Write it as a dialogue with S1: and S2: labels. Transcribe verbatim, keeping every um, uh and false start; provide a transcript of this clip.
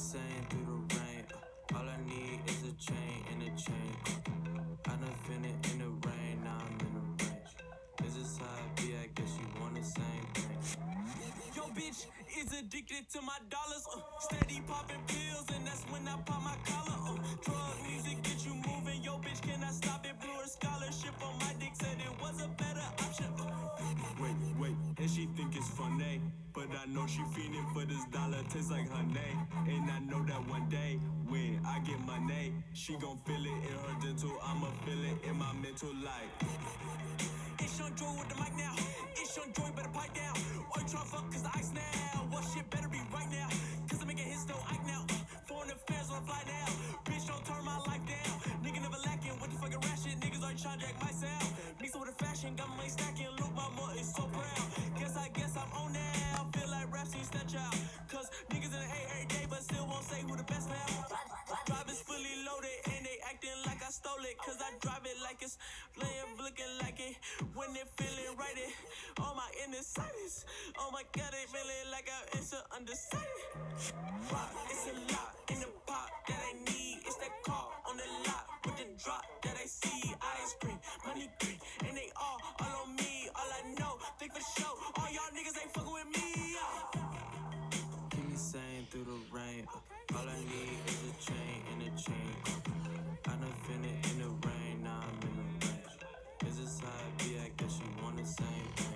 S1: sailing through the rain. Uh, all I need is a chain and a chain. Uh, I done feel it in the rain, now I'm in the range. This is how I be, I guess you want the same thing. Yo, bitch is addicted to my dollars. Uh, steady popping pills, and that's when I pop my collar. Uh, drug music get you moving. Yo, bitch, can I stop it? Blew her scholarship on my dick, said it was a better option. Uh, wait, wait, and she think it's funny, but I know she feeding for this dollar. Tastes like honey, and I know that one day when I get my name, she gon' feel it in her dental. I'ma feel it in my mental life. It's Sean Joy with the mic now. It's Sean Joy, better pipe down. Or you try fuck cause the ice now. What shit better be right now. Cause I'm making hits no Ike now. Uh, foreign affairs on the fly now. Bitch, don't turn my life down. Nigga never lacking. What the fucking ration? Niggas already tryna jack my sound. Mix it with the fashion, got my money stacking. Look, mama is so proud. Guess I guess I'm on now. Feel like rap scene snatch out. Cause niggas in the A every day, but still won't say who the best now. Drive is fully loaded and they acting like I stole it. Cause I drive it like it's playing, looking like it. When they feeling right it, all my inner silence. Oh my god, they feeling like I'm it's so undecided. It's a lot in the pot that I need. It's that car on the lot with the drop that I see. Ice cream, money green, and they all, all on me. All I know, think for sure, all y'all niggas ain't fucking with me. Keep me sane through the rain. All I need is a chain and a chain. I done feel it in the rain, now I'm in the range. This is how I be, I guess you want the same thing.